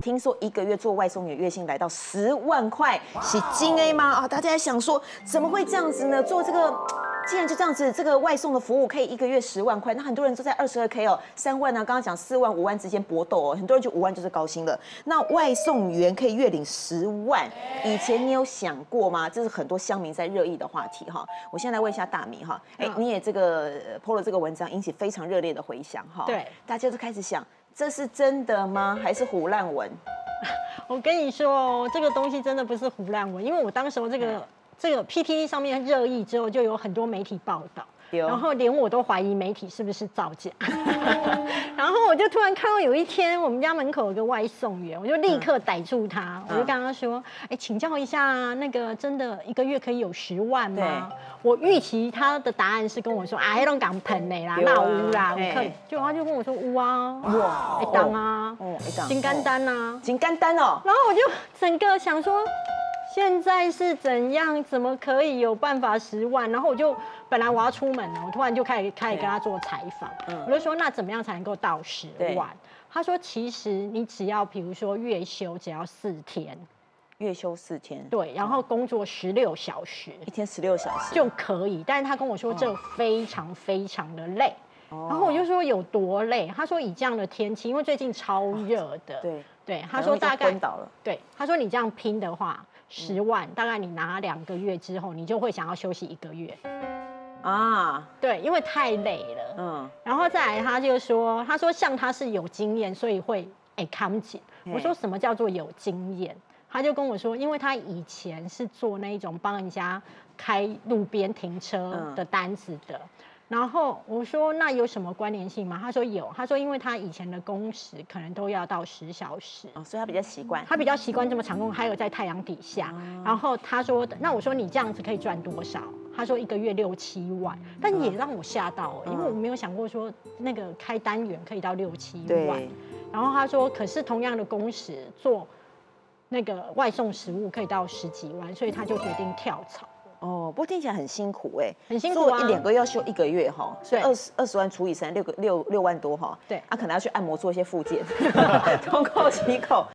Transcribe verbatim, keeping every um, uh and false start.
听说一个月做外送员月薪来到十万块，是金 A 吗？啊，大家在想说怎么会这样子呢？做这个。既然就这样子，这个外送的服务可以一个月十万块，那很多人都在二十二 K 哦，三万呢、啊，刚刚讲四万、五万之间搏斗哦，很多人就五万就是高薪了。那外送员可以月领十万，以前你有想过吗？这是很多乡民在热议的话题哈。我现在来问一下大米哈，哎，你也这个 po 了这个文章，引起非常热烈的回响哈。 对， 大家都开始想，这是真的吗？还是唬烂文？ 我跟你说哦，这个东西真的不是唬烂文，因为我当时候这个。这个 P T T 上面热议之后，就有很多媒体报道，然后连我都怀疑媒体是不是造假。然后我就突然看到有一天，我们家门口有个外送员，我就立刻逮住他，我就跟他说：“哎，请教一下，那个真的一个月可以有十万吗？”我预期他的答案是跟我说：“啊，那种港盆的啦，那乌啦，我可以。”就他就跟我说：“乌啊，哇，一当啊，金干单啊， 金干单哦。” 然后我就整个想说。现在是怎样？怎么可以有办法十万？然后我就本来我要出门了，我突然就开始开始跟他做采访，嗯、我就说那怎么样才能够到十万？他说其实你只要比如说月休只要四天， 月休四天， 对，然后工作十六小时， 一天十六小时就可以。但是他跟我说这非常非常的累。然后我就说有多累？他说以这样的天气，因为最近超热的，对对，他说大概昏倒了， 对，他说你这样拼的话。十万，大概你拿两个月之后，你就会想要休息一个月啊。对，因为太累了。嗯，然后再来，他就说，他说像他是有经验，所以会哎扛紧。我说什么叫做有经验？他就跟我说，因为他以前是做那一种帮人家开路边停车的单子的。然后我说那有什么关联性吗？他说有，他说因为他以前的工时可能都要到十小时， 哦，所以他比较习惯， 他比较习惯这么长工，还有在太阳底下。哦、然后他说，那我说你这样子可以赚多少？他说一个月六七万，但也让我吓到，嗯、因为我没有想过说那个开单元可以到六七万。然后他说，可是同样的工时做那个外送食物可以到十几万，所以他就决定跳槽。 哦，不过听起来很辛苦哎， 很辛苦啊！ 做一两个要休一个月哈，所以二十二十万除以三，六个六六万多哈。 对， 他可能要去按摩做一些复健，通扣息扣。